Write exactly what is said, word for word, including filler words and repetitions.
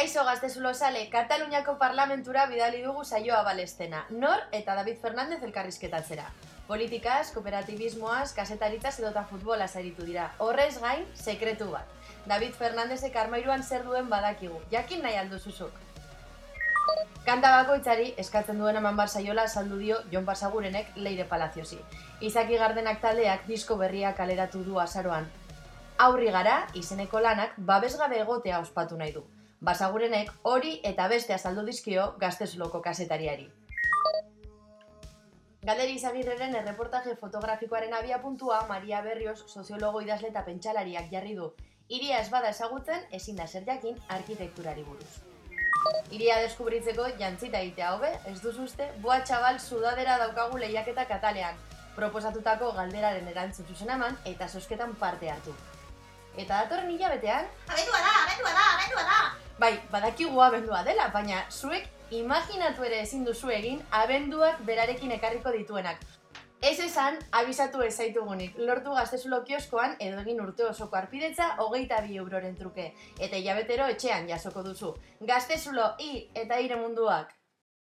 Kaixo Gaztezulozale, Kataluniako parlamentura bidali dugu saioa balestena. Nor eta David Fernández elkarrizketatzera. Politikaz, kooperatibismoaz, kasetaritzaz edota futbolaz aritu dira. Horrez gain, sekretu bat. David Fernándezek armairuan zer duen badakigu. Jakin nahi alduzuzuk. Kanta bakoitzari eskatzen duen eman bar saiola saldu dio Jon Basagurenek Leire Palaziosi. Izaki Gardenak taldeak disko berria kaleratu du azaroan. Aurri gara, izeneko lanak babesgabe egotea ospatu nahi du. Basagurenek hori eta beste azaldu dizkio Gaztezuloko kazetariari. Galderi Izagirreren erreportaje fotografikoaren abiapuntua Maria Berrios soziologo idazle eta pentsalariak jarri du. Hiria ez bada ezagutzen, ezin da zer jakin arkitekturari buruz. Hiria deskubritzeko jantzita egitea hobe, ez duzuzte, boa txabal sudadera daukagu lehiaketa katalean. Proposatutako galderaren erantzun zuzen eman eta zozketan parte hartu. Eta datorren hilabetean... Abendua da, abendua da, abendua da! Bai, badakigu abendua dela, baina zuek imaginatu ere ezin duzu egin abenduak berarekin ekarriko dituenak. Ez esan, abisatu ez zaitugunik, lortu Gaztezulo kioskoan edo egin urte osoko arpidetza hogeita bi euroren truke. Eta hilabetero etxean jasoko duzu. Gaztezulo, i eta ire munduak!